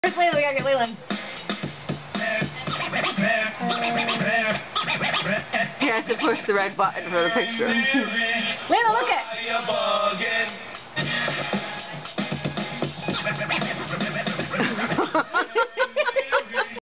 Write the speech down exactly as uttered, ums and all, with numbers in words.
Where's Layla? We gotta get Layla. You have to push the red button for the picture. Layla, look it!